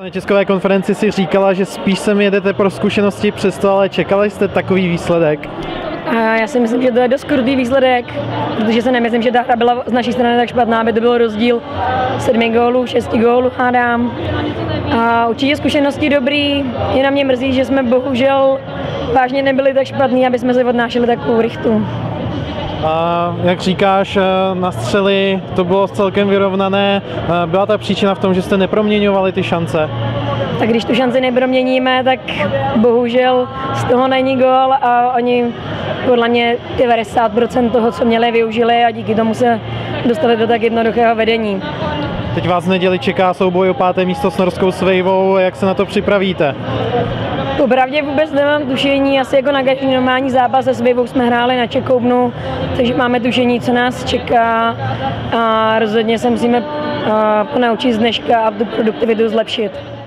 Na tiskové konferenci si říkala, že spíš sem jedete pro zkušenosti přesto, ale čekali jste takový výsledek? Já si myslím, že to je dost krutý výsledek, protože si nemyslím, že ta hra byla z naší strany tak špatná, aby to byl rozdíl 7 gólů, 6 gólů hádám. A určitě zkušenosti dobrý, je na mě mrzí, že jsme bohužel vážně nebyli tak špatní, aby jsme si odnášeli takovou rychtu. A jak říkáš, na střely to bylo celkem vyrovnané. Byla ta příčina v tom, že jste neproměňovali ty šance? Tak když tu šanci neproměníme, tak bohužel z toho není gól a oni podle mě 90% toho, co měli, využili a díky tomu se dostali do tak jednoduchého vedení. Teď vás v neděli čeká souboj o 5. místo s norskou Sveivou. Jak se na to připravíte? Popravdě vůbec nemám tušení, asi jako na každý normální zápas se Sveivou jsme hráli na Čekoubnu, takže máme tušení, co nás čeká a rozhodně se musíme ponaučit z dneška a tu produktivitu zlepšit.